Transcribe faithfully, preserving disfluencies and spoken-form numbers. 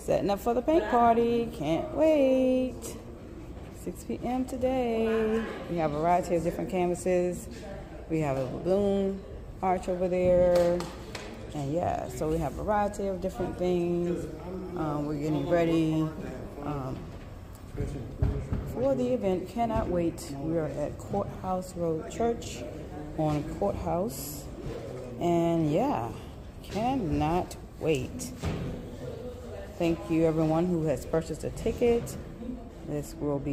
Setting up for the paint party. Can't wait. six p m today. We have a variety of different canvases. We have a balloon arch over there. And yeah, so we have a variety of different things. Um, we're getting ready um, for the event. Cannot wait. We are at Courthouse Road Church on Courthouse. And yeah, cannot wait. Thank you everyone who has purchased a ticket. This will be